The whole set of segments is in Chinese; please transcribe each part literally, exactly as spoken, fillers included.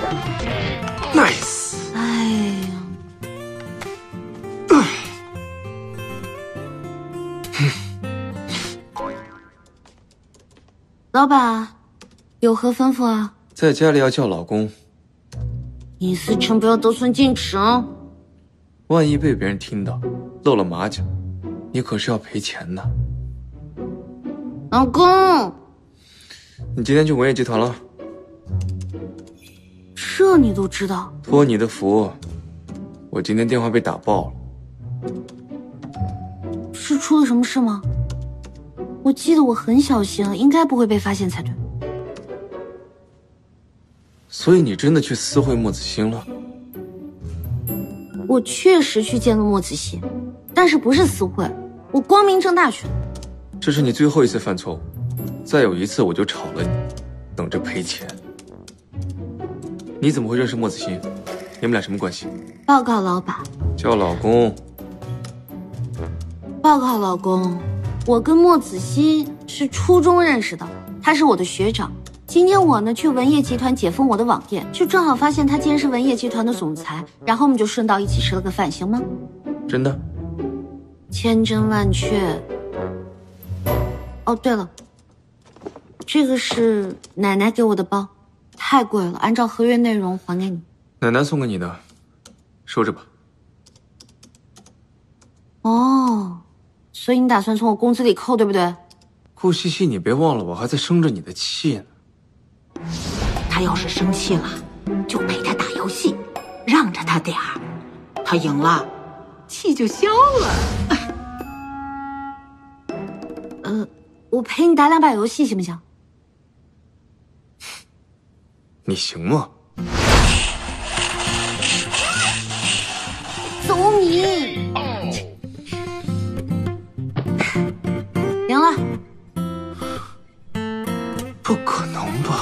Nice。 哎呀，老板，有何吩咐啊？ 在家里要叫老公。 隐私权不要得寸进尺啊！ 万一被别人听到，露了马脚，你可是要赔钱的。 老公， 你今天去文业集团了？ 这你都知道？ 托你的福，我今天电话被打爆了。 是出了什么事吗？我记得我很小心了，应该不会被发现才对。 所以你真的去私会莫子欣了？ 我确实去见了莫子欣，但是不是私会，我光明正大去。 这是你最后一次犯错误，再有一次我就炒了你，等着赔钱。你怎么会认识莫子欣？你们俩什么关系？ 报告老板。 叫老公。 报告老公，我跟莫子欣是初中认识的，他是我的学长。今天我呢去文业集团解封我的网店，就正好发现他竟然是文业集团的总裁，然后我们就顺道一起吃了个饭，行吗？ 真的？ 千真万确。哦，对了，这个是奶奶给我的包，太贵了，按照合约内容还给你。 奶奶送给你的，收着吧。 哦，所以你打算从我工资里扣，对不对？ 顾西西，你别忘了，我还在生着你的气呢。 他要是生气了，就陪他打游戏，让着他点儿。他赢了，气就消了。 呃，我陪你打两把游戏行不行？ 你行吗？ 走你！赢了。 不可能吧？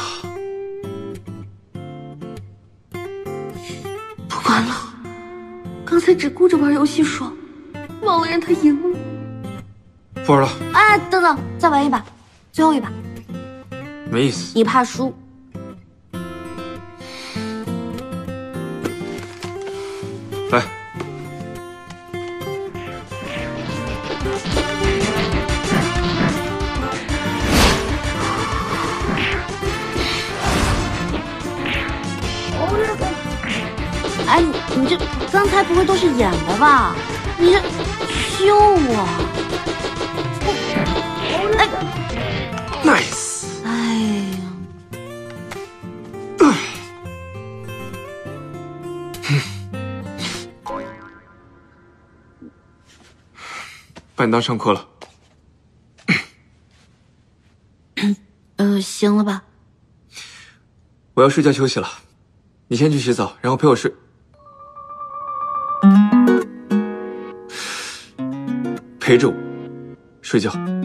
不完了，刚才只顾着玩游戏爽，忘了让他赢了。 不玩了。 哎，等等，再玩一把，最后一把。 没意思。 你怕输？ 来。 哎，你这刚才不会都是演的吧？你这羞我！哎 ，nice！ 哎呀， 把你当上课了。 呃，行了吧？ 我要睡觉休息了，你先去洗澡，然后陪我睡。陪着我睡觉。